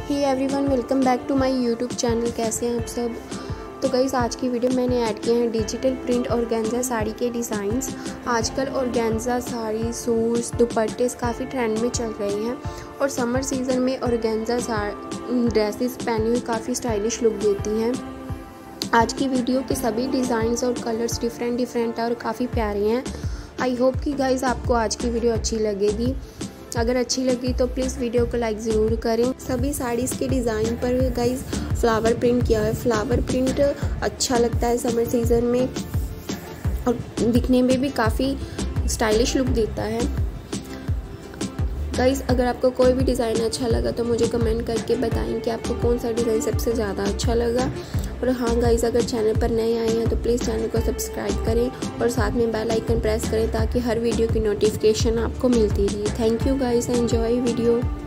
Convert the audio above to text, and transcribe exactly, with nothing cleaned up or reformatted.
Hey everyone, welcome back to my YouTube channel. कैसे हैं आप सब। तो गाइस, आज की वीडियो मैंने ऐड किए हैं डिजिटल प्रिंट ऑर्गेन्जा साड़ी के डिज़ाइंस। आजकल ऑर्गेन्जा साड़ी, सूट्स, दुपट्टे काफ़ी ट्रेंड में चल रहे हैं और समर सीज़न में ऑर्गेन्जा ड्रेसेस पहनी हुई काफ़ी स्टाइलिश लुक देती हैं। आज की वीडियो के सभी डिज़ाइंस और कलर्स डिफरेंट डिफरेंट और काफ़ी प्यारे हैं। आई होप कि गाइस आपको आज की वीडियो अच्छी लगेगी। अगर अच्छी लगी तो प्लीज़ वीडियो को लाइक ज़रूर करें। सभी साड़ीज़ के डिज़ाइन पर गाइस फ्लावर प्रिंट किया है। फ्लावर प्रिंट अच्छा लगता है समर सीज़न में और दिखने में भी काफ़ी स्टाइलिश लुक देता है। गाइस, अगर आपको कोई भी डिज़ाइन अच्छा लगा तो मुझे कमेंट करके बताएं कि आपको कौन सा डिज़ाइन सबसे ज़्यादा अच्छा लगा। और हाँ गाइस, अगर चैनल पर नए आए हैं तो प्लीज़ चैनल को सब्सक्राइब करें और साथ में बेल आइकन प्रेस करें ताकि हर वीडियो की नोटिफिकेशन आपको मिलती रहे। Thank you guys, enjoy video.